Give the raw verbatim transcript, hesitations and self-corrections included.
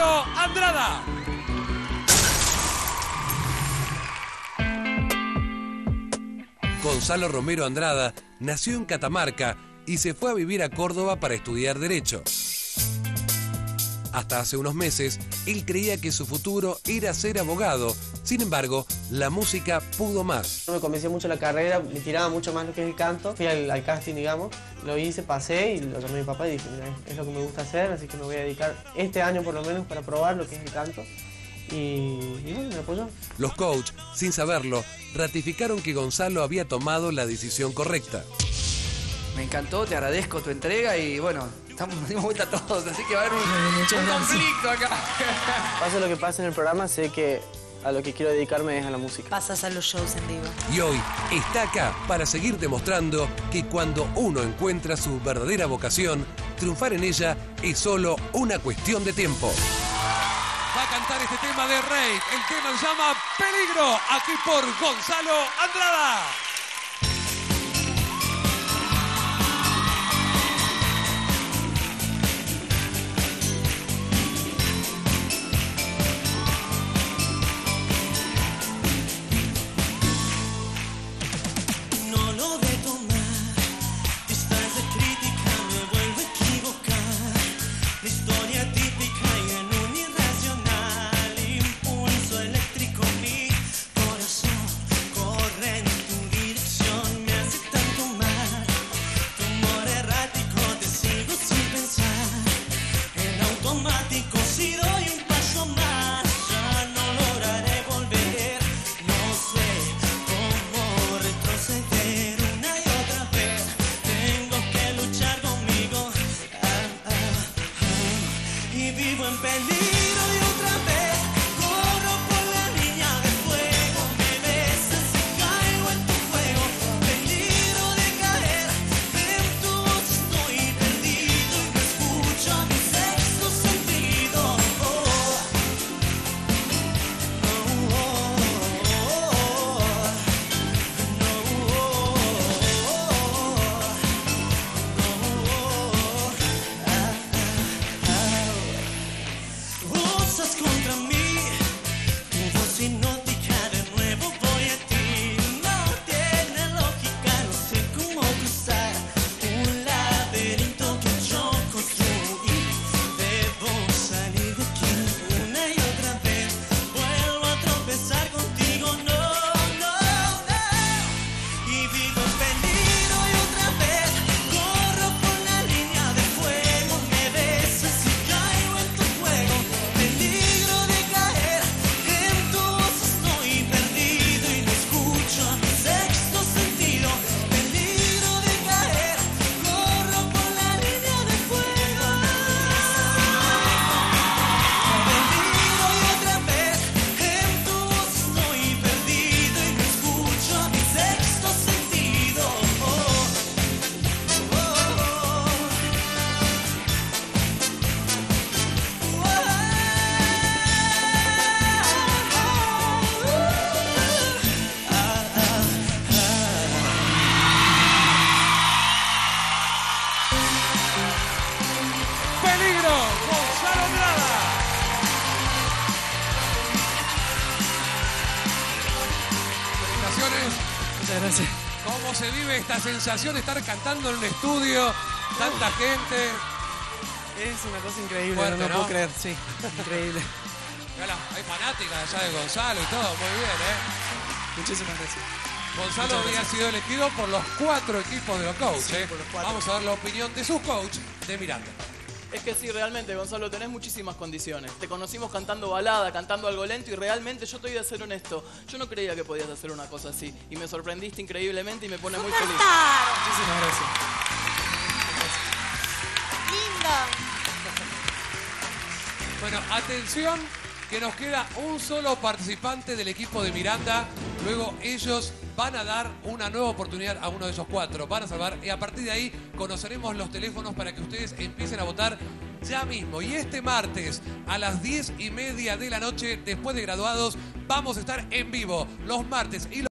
Gonzalo Andrada. Gonzalo Romero Andrada nació en Catamarca y se fue a vivir a Córdoba para estudiar Derecho. Hasta hace unos meses, él creía que su futuro era ser abogado. Sin embargo, la música pudo más. No me convenció mucho la carrera, me tiraba mucho más lo que es el canto. Fui al, al casting, digamos, lo hice, pasé y lo llamé a mi papá y dije, mira, es lo que me gusta hacer, así que me voy a dedicar este año por lo menos para probar lo que es el canto. Y, y bueno, me apoyó. Los coach, sin saberlo, ratificaron que Gonzalo había tomado la decisión correcta. Me encantó, te agradezco tu entrega y bueno, estamos, nos dimos vuelta todos, así que va a haber un, un conflicto acá. Pase lo que pase en el programa, sé que a lo que quiero dedicarme es a la música. Pasas a los shows en vivo. Y hoy está acá para seguir demostrando que cuando uno encuentra su verdadera vocación, triunfar en ella es solo una cuestión de tiempo. Va a cantar este tema de Rey. El tema se llama Peligro, aquí por Gonzalo Andrada. Muchas gracias. ¿Cómo se vive esta sensación de estar cantando en un estudio? Tanta gente. Es una cosa increíble, Fuerte, no, no ¿no? puedo creer, sí, increíble. Hola, hay fanáticas allá de Gonzalo y todo, muy bien, ¿eh? Muchísimas gracias. Gonzalo Muchas había gracias. sido elegido por los cuatro equipos de los coaches. Sí, ¿eh? por los cuatro. Vamos a ver la opinión de sus coaches de Miranda. Es que sí, realmente, Gonzalo, tenés muchísimas condiciones. Te conocimos cantando balada, cantando algo lento y realmente yo te voy a ser honesto. Yo no creía que podías hacer una cosa así. Y me sorprendiste increíblemente y me pone muy feliz. Muchísimas gracias. Lindo. Bueno, atención, que nos queda un solo participante del equipo de Miranda. Luego ellos van a dar una nueva oportunidad a uno de esos cuatro. Van a salvar y a partir de ahí conoceremos los teléfonos para que ustedes empiecen a votar ya mismo. Y este martes a las diez y media de la noche, después de graduados, vamos a estar en vivo los martes y los